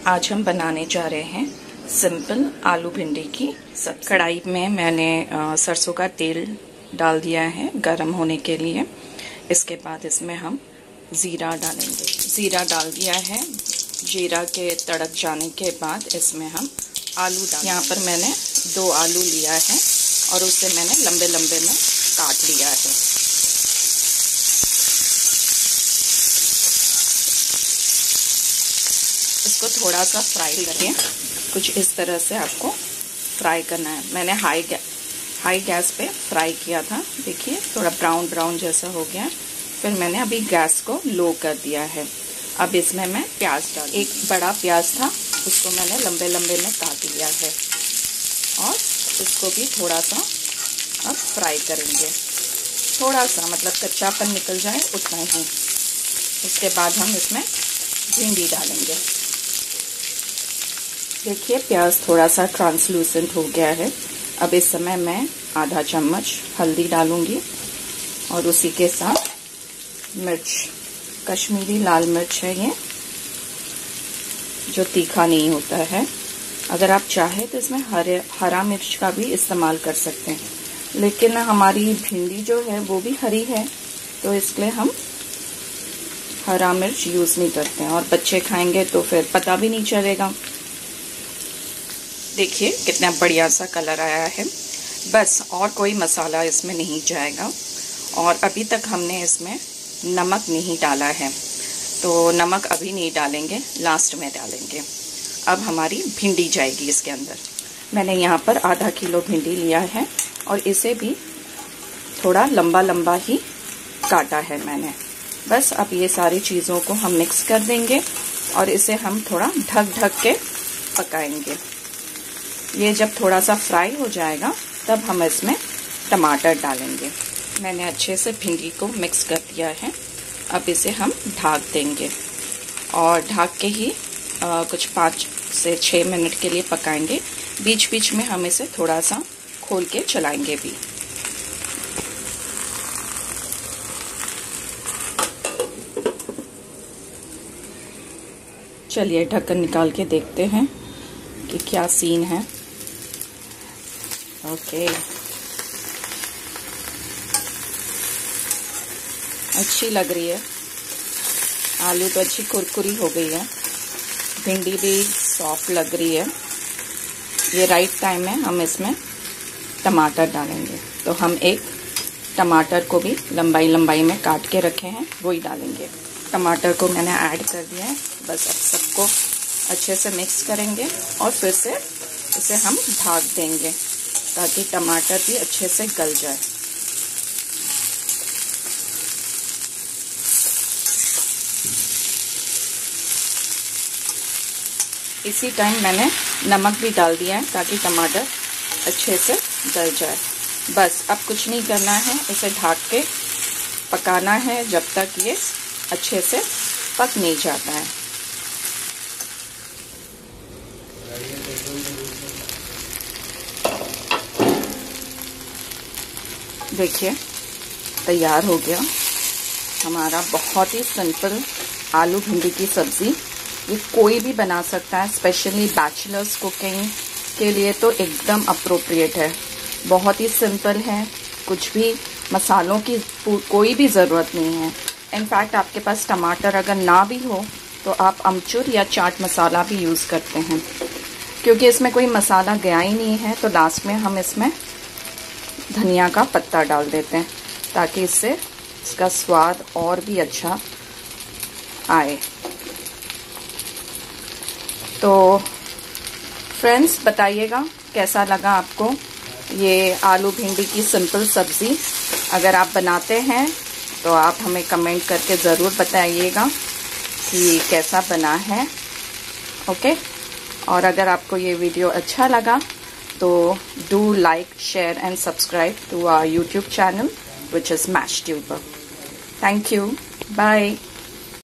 आज हम बनाने जा रहे हैं सिंपल आलू भिंडी की सब्जी। कढ़ाई में मैंने सरसों का तेल डाल दिया है गरम होने के लिए। इसके बाद इसमें हम ज़ीरा डालेंगे। ज़ीरा डाल दिया है। जीरा के तड़क जाने के बाद इसमें हम आलू डाल। यहाँ पर मैंने 2 आलू लिया है और उसे मैंने लंबे लंबे में काट लिया है। इसको थोड़ा सा फ्राई करें। कुछ इस तरह से आपको फ्राई करना है। मैंने हाई गैस पे फ्राई किया था। देखिए थोड़ा ब्राउन ब्राउन जैसा हो गया। फिर मैंने अभी गैस को लो कर दिया है। अब इसमें मैं प्याज डाल। एक बड़ा प्याज था, उसको मैंने लंबे लंबे में काट लिया है और इसको भी थोड़ा सा अब फ्राई करेंगे। थोड़ा सा मतलब कच्चापन निकल जाए उतना ही। उसके बाद हम इसमें भिंडी डालेंगे। देखिए प्याज थोड़ा सा ट्रांसलूसेंट हो गया है। अब इस समय मैं आधा चम्मच हल्दी डालूंगी और उसी के साथ मिर्च, कश्मीरी लाल मिर्च है ये, जो तीखा नहीं होता है। अगर आप चाहे तो इसमें हरा मिर्च का भी इस्तेमाल कर सकते हैं, लेकिन हमारी भिंडी जो है वो भी हरी है तो इसलिए हम हरा मिर्च यूज नहीं करते हैं। और बच्चे खाएंगे तो फिर पता भी नहीं चलेगा। देखिए कितना बढ़िया सा कलर आया है। बस और कोई मसाला इसमें नहीं जाएगा। और अभी तक हमने इसमें नमक नहीं डाला है, तो नमक अभी नहीं डालेंगे, लास्ट में डालेंगे। अब हमारी भिंडी जाएगी इसके अंदर। मैंने यहाँ पर आधा किलो भिंडी लिया है और इसे भी थोड़ा लंबा लंबा ही काटा है मैंने। बस अब ये सारी चीज़ों को हम मिक्स कर देंगे और इसे हम थोड़ा ढक के पकाएंगे। ये जब थोड़ा सा फ्राई हो जाएगा तब हम इसमें टमाटर डालेंगे। मैंने अच्छे से भिंडी को मिक्स कर दिया है। अब इसे हम ढक देंगे और ढक के ही कुछ 5 से 6 मिनट के लिए पकाएंगे। बीच बीच में हम इसे थोड़ा सा खोल के चलाएंगे भी। चलिए ढक्कन निकाल के देखते हैं कि क्या सीन है। ओके, अच्छी लग रही है। आलू तो अच्छी कुरकुरी हो गई है, भिंडी भी सॉफ्ट लग रही है। ये राइट टाइम में हम इसमें टमाटर डालेंगे। तो हम एक टमाटर को भी लंबाई लंबाई में काट के रखे हैं, वही डालेंगे। टमाटर को मैंने ऐड कर दिया है। बस अब सबको अच्छे से मिक्स करेंगे और फिर से इसे हम ढक देंगे ताकि टमाटर भी अच्छे से गल जाए। इसी टाइम मैंने नमक भी डाल दिया है ताकि टमाटर अच्छे से गल जाए। बस अब कुछ नहीं करना है, इसे ढक के पकाना है जब तक ये अच्छे से पक नहीं जाता है। देखिए तैयार हो गया हमारा बहुत ही सिंपल आलू भिंडी की सब्जी। ये कोई भी बना सकता है, स्पेशली बैचलर्स कुकिंग के लिए तो एकदम अप्रोप्रिएट है। बहुत ही सिंपल है, कुछ भी मसालों की कोई भी ज़रूरत नहीं है। इनफैक्ट आपके पास टमाटर अगर ना भी हो तो आप अमचूर या चाट मसाला भी यूज़ करते हैं। क्योंकि इसमें कोई मसाला गया ही नहीं है तो लास्ट में हम इसमें धनिया का पत्ता डाल देते हैं ताकि इससे इसका स्वाद और भी अच्छा आए। तो फ्रेंड्स बताइएगा कैसा लगा आपको ये आलू भिंडी की सिंपल सब्ज़ी। अगर आप बनाते हैं तो आप हमें कमेंट करके ज़रूर बताइएगा कि कैसा बना है। ओके, और अगर आपको ये वीडियो अच्छा लगा तो do like, share and subscribe to our YouTube channel which is MashTuber. Thank you. Bye.